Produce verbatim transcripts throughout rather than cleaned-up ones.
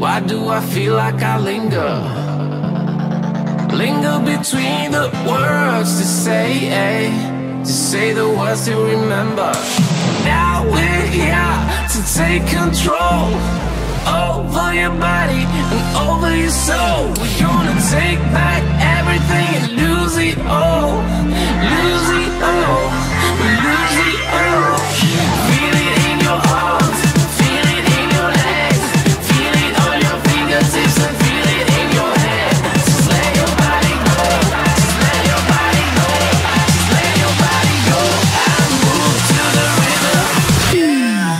Why do I feel like I linger? Linger between the words to say, eh? To say the words to remember. Now we're here to take control over your body and over your soul. We're gonna take back everything and lose it all. Lose it all. We lose it all. Feel it in your arms, feel it in your legs, feel it on your fingertips and feel it in your head. Just let your body go, just let your body go, just let your body go and move to the rhythm. Yeah.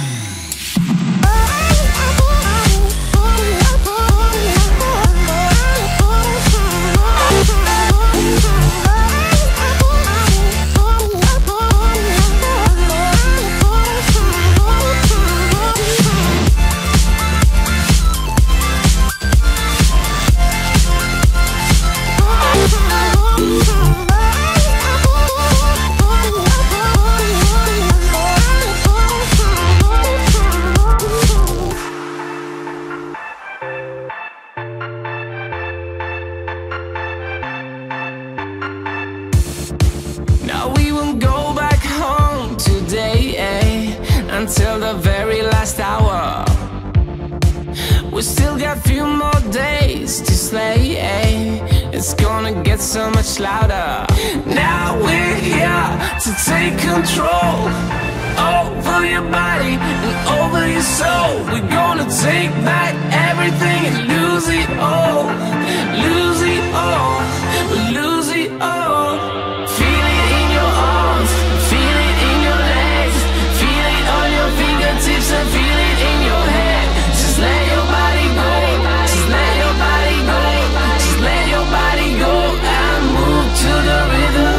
Until the very last hour. We still got a few more days to slay, eh? It's gonna get so much louder. Now we're here to take control over your body and over your soul. We're gonna take back everything and lose it all. Lose it all. Lose it all. Feel it in your arms, feel it in your legs, feel it on your fingertips and feel it in your head. Just let your body go, just let your body go, just let your body go and move to the rhythm.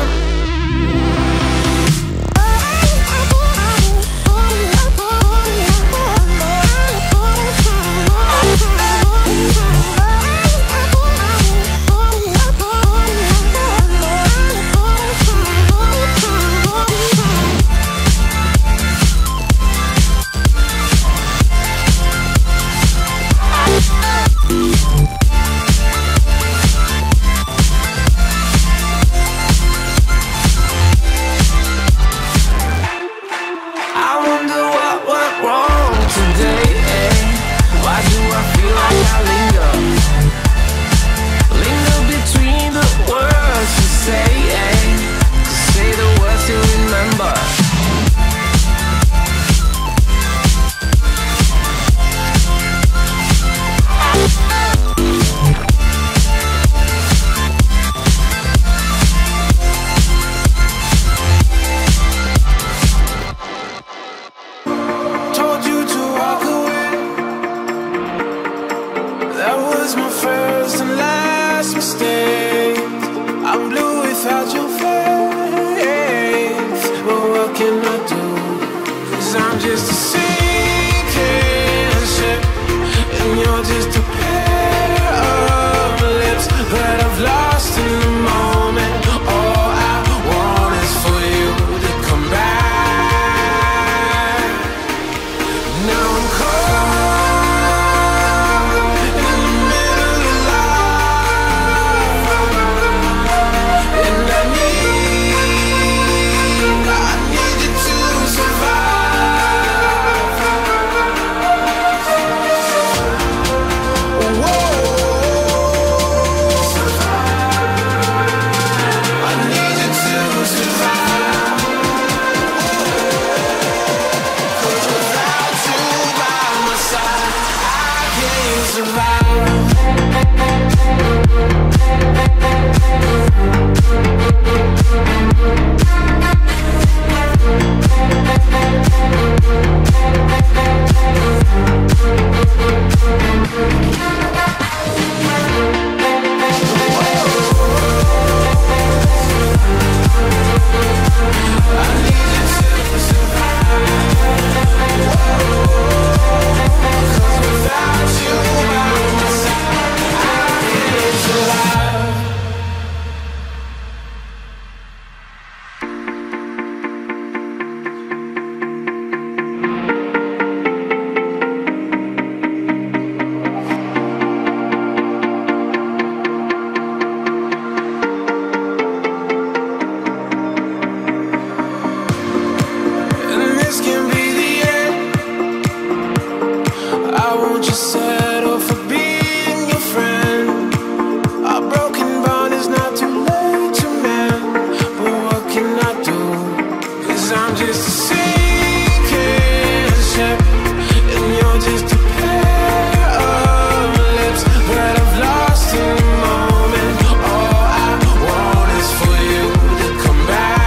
just a sinking ship, and you're just a pair of lips that I've lost in the moment. All I want is for you to come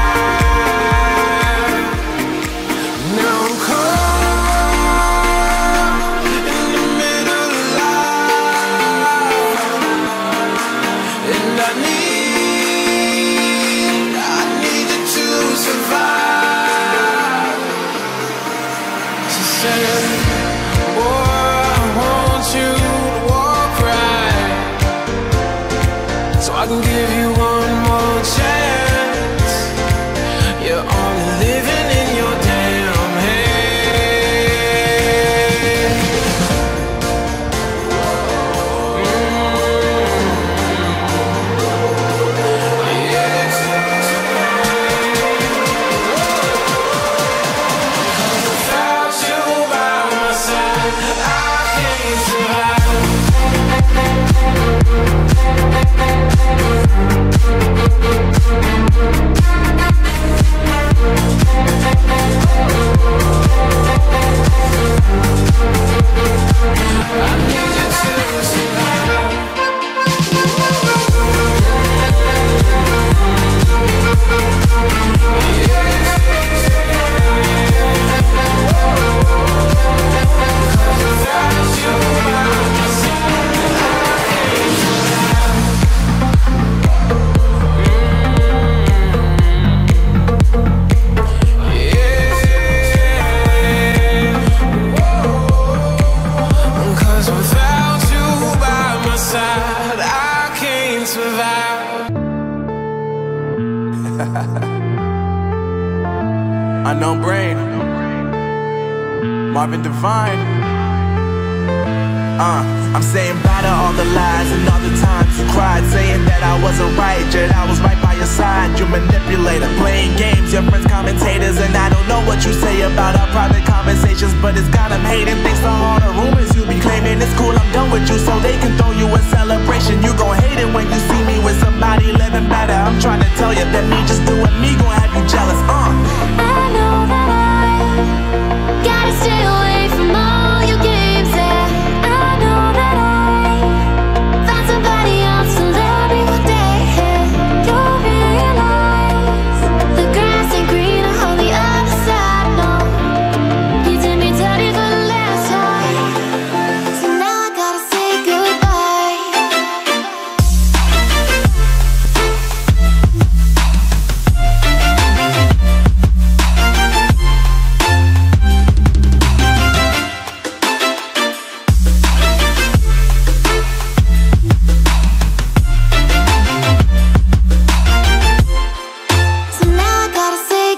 back. Now I'm caught in the middle of life, and I need, I need you to survive. She said, boy, I want you to walk right, so I can give you one more chance. You're only living in your damn head. Mm-hmm. Yeah. Without you by my side, I can't survive. I need you to survive. Without you by my side, I can't survive. Cause without you by my side, I can't survive. Unknown Brain, Marvin Divine. Uh, I'm saying bye to all the lies and all the times you cried, saying that I wasn't right, yet I was right by your side. You manipulator, playing games, your friends commentators, and I don't know what you say about our private conversations, but it's got them hating. Thanks to all the rumors you be claiming. It's cool, I'm done with you, so they can throw you a celebration. You gon' hate it when you see me with somebody living better. I'm trying to tell you that me just doing me gon' have you jealous. Uh. I know that I gotta stay away from all your games, yeah. I know that I found somebody else to love me one day, yeah. You'll realize the grass ain't greener on the other side, no. You did me dirty for the last time, so now I gotta say goodbye. So now I gotta say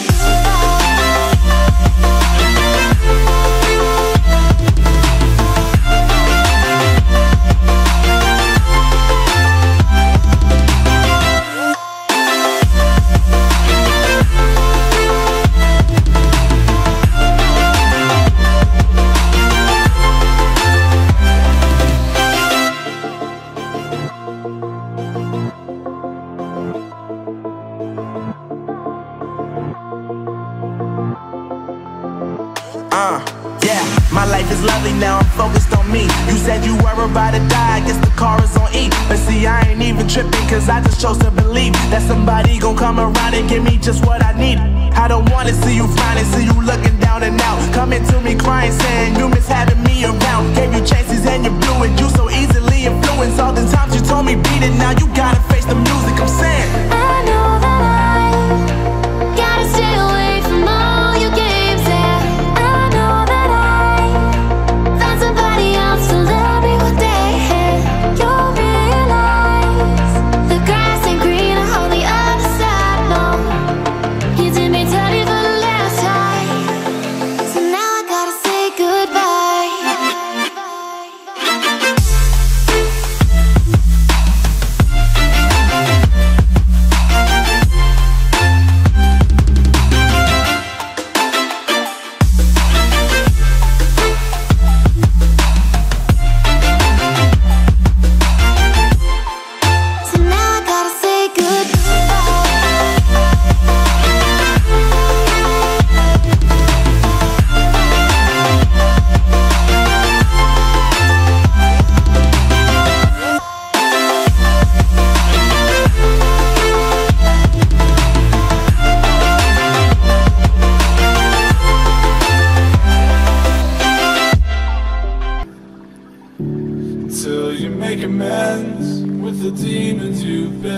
Uh, yeah, my life is lovely now, I'm focused on me. You said you were about to die, I guess the car is on E. But see, I ain't even tripping, cause I just chose to believe that somebody gon' come around and give me just what I need. I don't wanna see you flying, see you looking down and out, coming to me crying, saying you miss having me around. Gave you chances and you blew it, you so easily influenced. All the times you told me beat it, now you gotta face the music. I'm saying I know that I gotta stay away from all your games, yeah. I know that I found somebody else to love me one day, yeah. You'll realize the grass ain't greener on the other side, no. You did me dirty for the last time, so now I gotta say goodbye.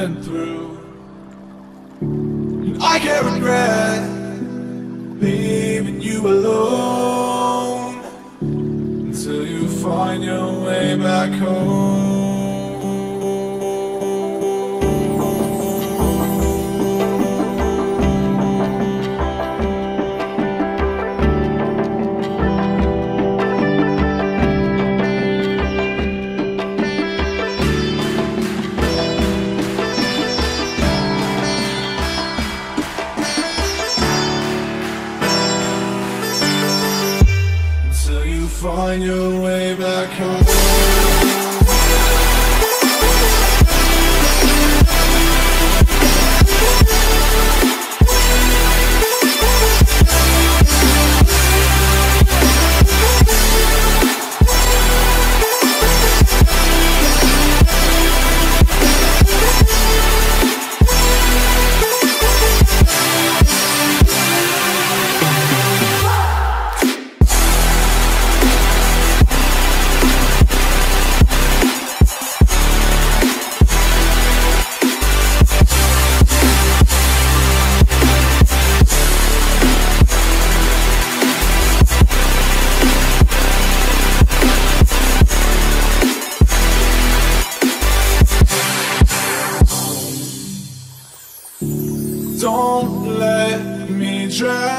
went through. And I can't regret leaving you alone until you find your way back home. Find your way back home. Don't let me drown.